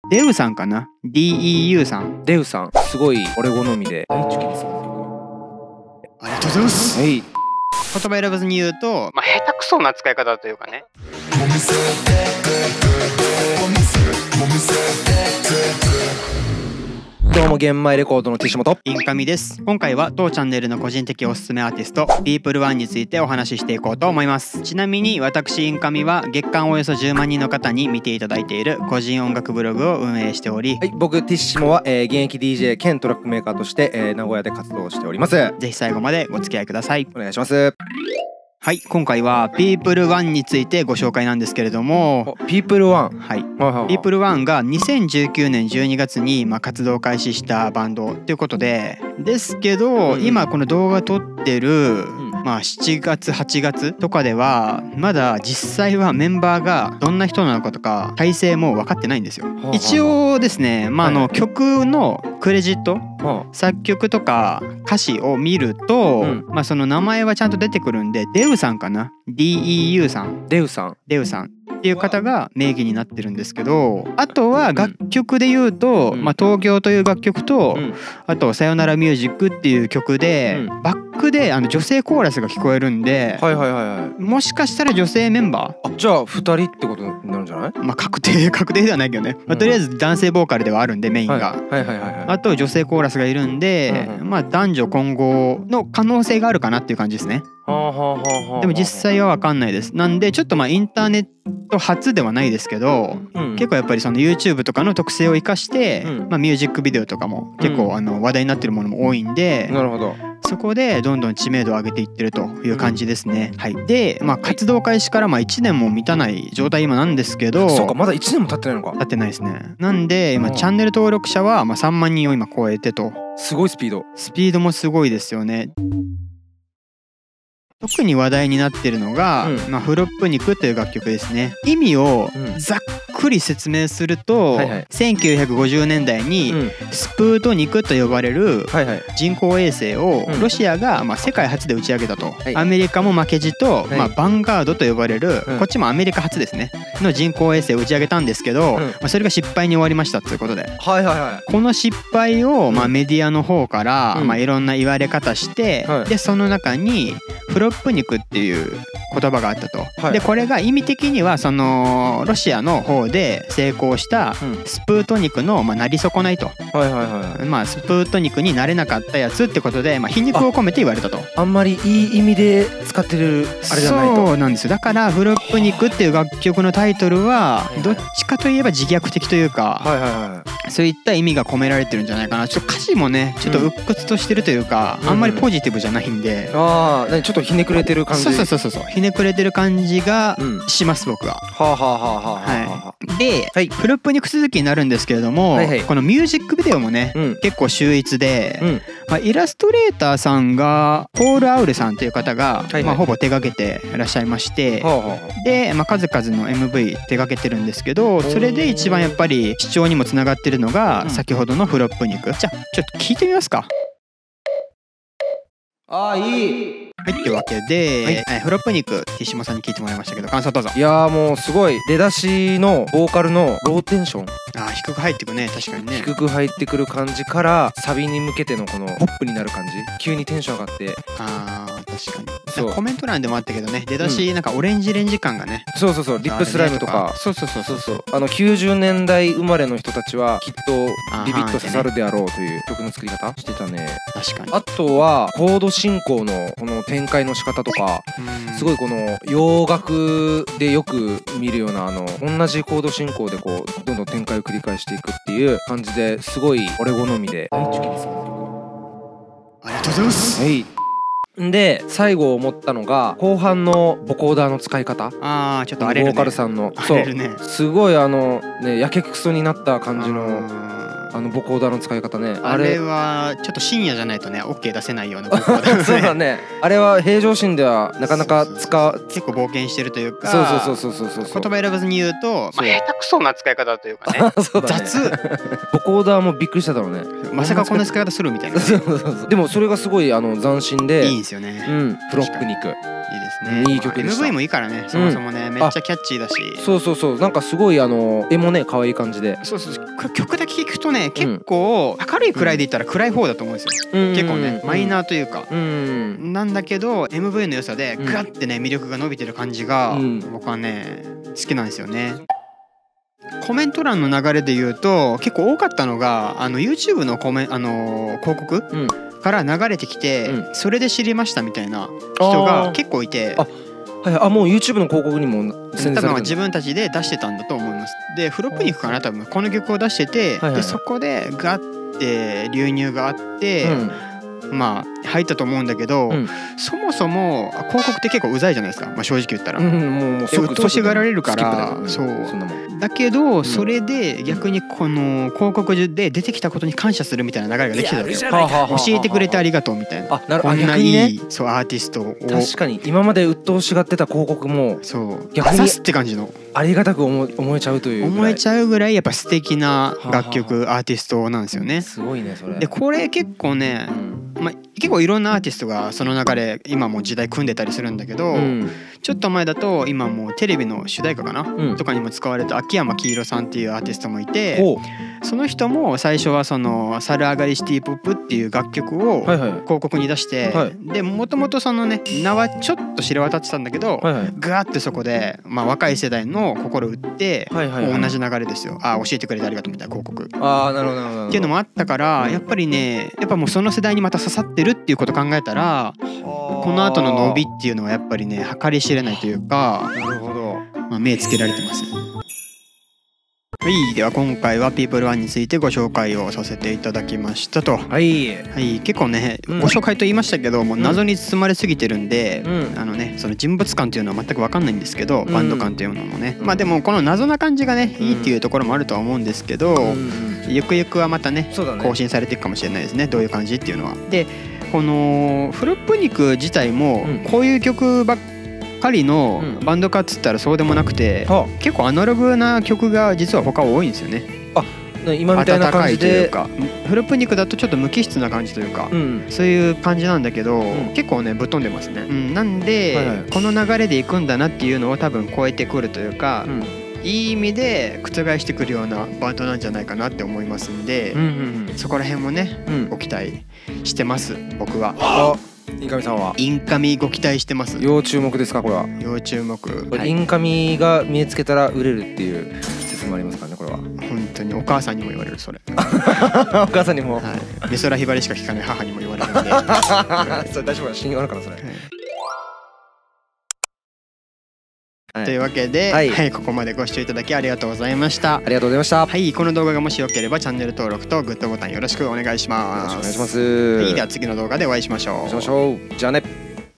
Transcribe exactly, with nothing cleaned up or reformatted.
デウさんかな ?ディーイーユー さん。 デウさん、すごい俺好みで大好きです。 ありがとうございます。 はい。 言葉選ばずに言うと、まあ、下手くそな使い方というかね。 どうも玄米レコードの岸本インカミです。今回は当チャンネルの個人的おすすめアーティストピープルワンについてお話ししていこうと思います。ちなみに私インカミは月間およそじゅうまんにんの方に見ていただいている個人音楽ブログを運営しており、 はい、僕ティッシモは、えー、現役 ディージェー 兼トラックメーカーとして、えー、名古屋で活動しております。ぜひ最後までご付き合いください。 お願いします。 はい、今回はピープルワンについてご紹介なんですけれども、 ピープルワン、 はい、 はいはいはい、 ピープルワンがにせんじゅうきゅうねんじゅうにがつにまあ活動開始したバンドということでですけど、うん、今この動画撮ってる、うんまあ、しちがつはちがつとかではまだ実際はメンバーがどんな人なのかとか体制も分かってないんですよ。一応ですね、まあ、あの曲のクレジット、作曲とか歌詞を見ると、うんまあ、その名前はちゃんと出てくるんでデウさんかな ディーイーユー さんデウさんデウさんっていう方が名義になってるんですけど、あとは楽曲で言うと、うんまあ、東京という楽曲と、うん、あとさよならミュージックっていう曲で、うん、バックであの女性コーラスが聞こえるんで、 はいはいはいはい、もしかしたら女性メンバーあじゃあふたりってことになるんじゃない？ まあ確定確定ではないけどね、まあ、とりあえず男性ボーカルではあるんでメインが、 はいはいはいはい、 あと女性コーラスがいるんで、うんうん、まあ男女混合の可能性があるかなっていう感じですね。でも実際は分かんないです。なんでちょっとまあインターネット初ではないですけど、うん、結構やっぱりその YouTube とかの特性を生かして、うんまあ、ミュージックビデオとかも結構あの話題になってるものも多いんで、 うん、なるほど。 そこでどんどん知名度を上げていってるという感じですね。うん、はい。で、まあ活動開始からまあいちねんも満たない状態今なんですけど、 そうかまだいちねんも経ってないのか。 経ってないですね。なんで今チャンネル登録者はまあさんまんにんを今超えてと。 すごいスピード。 スピードもすごいですよね。特に話題になっているのが、うんまあ、フロップ肉という楽曲ですね。意味をざっくり説明すると、はいはい、せんきゅうひゃくごじゅうねんだいにスプートニクと呼ばれる人工衛星をロシアがまあ世界初で打ち上げたと、はい、アメリカも負けじと、はいまあ、ヴァンガードと呼ばれる、うん、こっちもアメリカ初ですねの人工衛星を打ち上げたんですけど、うんまあ、それが失敗に終わりましたということで、はいはいはい、この失敗をまあメディアの方から、うんまあ、いろんな言われ方して、はい、でその中にフロップ肉っていう言葉があったと、はい、でこれが意味的にはそのロシアの方で成功したスプートニクのまあなり損ないと、はいはいはい、まあスプートニクになれなかったやつってことで、まあ、皮肉を込めて言われたと。 あ, あんまりいい意味で使ってるあれじゃないと。 そうなんですよ。だからフロップニクっていう楽曲のタイトルはどっちかといえば自虐的というか、はいはいはい、そういった意味が込められてるんじゃないかな。ちょっと歌詞もねちょっと鬱屈としてるというか、うん、あんまりポジティブじゃないんで、うん、 ああちょっとひねくれてる感じ。 そうそうそうそうひねくれてる感じがします、うん、僕は。はあはあはあはあ、はい、で、はい、フロップニク続きになるんですけれども、はいはい、このミュージックビデオもね、うん、結構秀逸で、うんまあ、イラストレーターさんがポール・アウルさんという方が、はいはいまあ、ほぼ手掛けていらっしゃいまして、はあはあ、で、まあ、数々の エムブイ 手掛けてるんですけど、それで一番やっぱり視聴にもつながってるのが先ほどのフロップニク。じゃあちょっと聞いてみますか。 ああいい。 はい、というわけで、はいえー、フロップニクティシモさんに聞いてもらいましたけど感想どうぞ。 いやーもうすごい出だしのボーカルのローテンション、 あー低く入ってくね。確かにね低く入ってくる感じからサビに向けてのこのポップになる感じ、急にテンション上がって。 あー確かにそうコメント欄でもあったけどね、出だしなんかオレンジレンジ感がね、 うん、そうそうそうリップスライムとか、 そうそうそうそうそうあのきゅうじゅうねんだい生まれの人たちはきっとビビッと刺さるであろうという曲の作り方してたね。 確かに。 あとはコード進行のこの展開の仕方とか、すごいこの洋楽でよく見るようなあの同じコード進行でこうどんどん展開を繰り返していくっていう感じですごい俺好みで大好きです。 ありがとうございます。 はい。で最後思ったのが後半のボコーダーの使い方。 あーちょっと荒れるね、 ボーカルさんの荒れるね。 すごいあのねやけくそになった感じのあのボコーダーの使い方ね。 あれはちょっと深夜じゃないとね オーケー 出せないようなボコーダー、ね、 そうだね。あれは平常心ではなかなか使う、 結構冒険してるというか、 そうそうそうそうそうそう、 言葉選ばずに言うと、まあ、下手くそな使い方というかねそうだね雑ボコーダーもびっくりしただろうね。 まさかこんな使い方するみたいな、ね、 そうそうそう。でもそれがすごいあの斬新でいいんですよね。 うん、フロップ肉ですね。 いい曲でした。 エムブイ もいいからね、そもそもね、めっちゃキャッチーだし。 そうそうそう、なんかすごいあの絵もね可愛い感じで。 そうそう、曲だけ聴くとね結構明るいくらいで言ったら暗い方だと思うんですよ。結構ねマイナーというかなんだけど エムブイ の良さでガッてね魅力が伸びてる感じが僕はね好きなんですよね。コメント欄の流れで言うと結構多かったのがあの YouTube のコメあの広告、うん、から流れてきて、うん、それで知りましたみたいな人が結構いて、 あ、はい、あ、もう YouTube の広告にも宣伝されてる。多分自分たちで出してたんだと思います。でフロップ肉かな多分この曲を出してて、はいはいはい、でそこでガッて流入があって、うん、まあ入ったと思うんだけど、うん、そもそも広告って結構うざいじゃないですか、まあ、正直言ったら。うん、もう鬱陶しがられるから、そうだけどそれで逆にこの広告で出てきたことに感謝するみたいな流れができてたわけよ。教えてくれてありがとうみたいな。あ、なるほど。こんないいそうアーティストを確かに今まで鬱陶しがってた広告もそう逆にって感じのありがたく思思えちゃうという思えちゃうぐらいやっぱ素敵な楽曲アーティストなんですよね。 すごいねそれ。 でこれ結構ね、うん、まあ、結構いろんなアーティストがその流れ今も時代組んでたりするんだけど、うん、ちょっと前だと今もうテレビの主題歌かな、うん、とかにも使われた秋山黄色さんっていうアーティストもいて、その人も最初はその「猿上がりシティポップ」っていう楽曲を広告に出して、はいはい、でもともとそのね名はちょっと知れ渡ってたんだけど、はいはい、ガーってそこで、まあ、若い世代の心を打って、はいはいはい、同じ流れですよ。あ、教えてくれてありがとうみたいな広告。 あ、なるほどなるほど。 っていうのもあったから、やっぱりねやっぱもうその世代にまた刺さってるっていうことを考えたらこの後の伸びっていうのはやっぱりね計り知れないというか、 なるほど、 まあ、目つけられてます。はい、では今回は ピープルワン についてご紹介をさせていただきましたと。はい、はい、結構ね、うん、ご紹介と言いましたけどもう謎に包まれすぎてるんで、うん、あのねその人物感っていうのは全く分かんないんですけど、うん、バンド感っていうのもね、まあでもこの謎な感じがねいいっていうところもあるとは思うんですけど、うん、ゆくゆくはまた ね, ね更新されていくかもしれないですね、どういう感じっていうのは。でこのフロップ肉自体もこういう曲ばっかりカリのバンドかっつったらそうでもなくて、うん、結構アナログな曲が実は他多いんですよね。 あ、今みたいな感じで。温かいというかフロップ肉だとちょっと無機質な感じというか、うん、そういう感じなんだけど、うん、結構ねぶっ飛んでますね、うん、なんで、はいはい、この流れでいくんだなっていうのを多分超えてくるというか、うん、いい意味で覆してくるようなバンドなんじゃないかなって思いますんで、うんうんうん、そこら辺もね、うん、ご期待してます僕は。 あ、インカミさんはインカミご期待してます。 要注目ですかこれは。 要注目、 はい、インカミが見えつけたら売れるっていう説もありますからねこれは。 本当にお母さんにも言われるそれ。 お母さんにも、はい、 美空ひばりしか聞かない母にも言われるんでそれ大丈夫かな、信用あるかなそれ、はいはい、というわけで、はいはい、ここまでご視聴いただきありがとうございました。 ありがとうございました。 はい、この動画がもしよければチャンネル登録とグッドボタンよろしくお願いします。 よろしくお願いします。 はい、では次の動画でお会いしましょう。 お会いしましょう。じゃあね。